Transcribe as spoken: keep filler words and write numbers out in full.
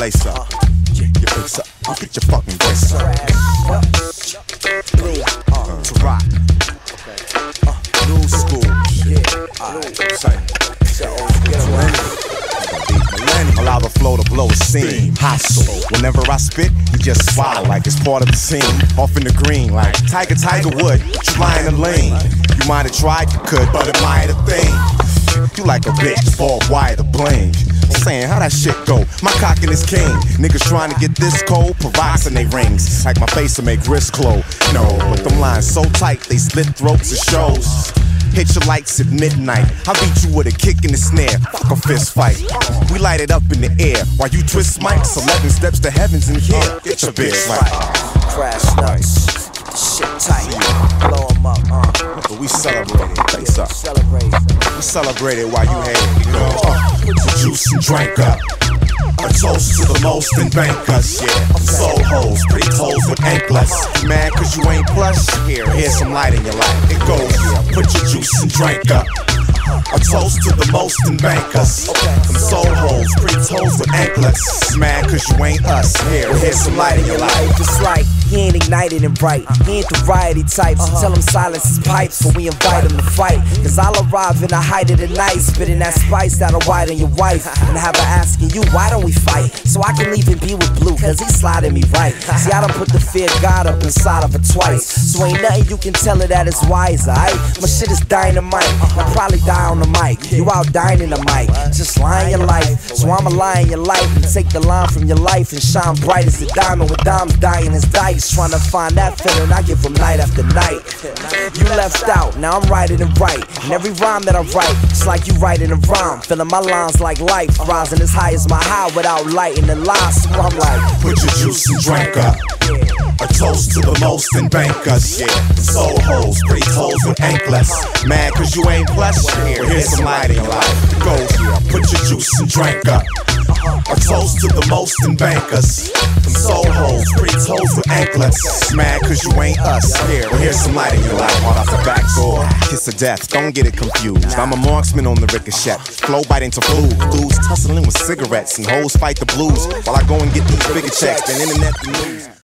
lace up. Your face up. You get your fucking brace up. Uh, to rock. New school. Alright, say. Allow the flow to blow a scene. Hostile. Whenever I spit, you just swallow like it's part of the scene. Off in the green, like Tiger Tiger Wood. Trying to lane. You might have tried, you could, but it might have thing. You like a bitch, ball wire to blame. Saying how that shit go, my cockin' is king. Niggas trying to get this cold, provox in they rings. Like my face to make wrist close. No, but them lines so tight, they split throats and shows. Hit your lights at midnight. I beat you with a kick in the snare. Fuck a fist fight. We light it up in the air while you twist mics. Eleven steps to heavens in here. Get your bitch right. Crash nuts. Get the shit tight. Blow 'em up. Uh. But we celebrate it. Face up. Celebrate. We celebrate it while you hate it. You know. Uh, put your juice and drink up. A toast to the most in bankers, yeah. Soul hoes, pretty toes with anklets. Mad cause you ain't plush? Here, here's some light in your life. It goes, yeah. Put your juice and drink up. A toast to the most in bankers. Some soul hoes, pretty toes with anklets. Mad cause you ain't us. Here, here's some light in your life. It's like he ain't ignited and bright. He ain't the variety type, so tell him silence his pipes. So we invite him to fight. Cause I'll arrive in the height of the night, spitting that spice that'll widen your wife. And have her asking you, why don't we fight? So I can leave and be with Blue, cause he's sliding me right. See, I done put the fear of God up inside of her twice. So ain't nothing you can tell her that it's wise, alright? My shit is dynamite. I'll probably die on the mic. You out dining the mic, just lying your life. So I'ma lie in your life and take the line from your life and shine bright as a diamond with dimes dying as dice. Trying to find that feeling I give them night after night. You left out, now I'm writing it right. And every rhyme that I write, it's like you writing a rhyme. Feeling my lines like life, rising as high as my high without lighting the lies. So I'm like, put your juice and drink up. A toast to the most in bankers, yeah. Soul hoes, pretty toes with anklets. Mad cause you ain't plush? Here, here's some light in your life. It goes, yeah. Put your juice and drink up. A toast to the most in bankers. Some soul hoes, pretty toes with anklets. Mad cause you ain't us. Here, here's some light in your life. Hard off the back door. Kiss of death, don't get it confused. I'm a marksman on the ricochet. Flow bite into flu. Dudes tussling with cigarettes and hoes fight the blues. While I go and get these bigger checks than internet news.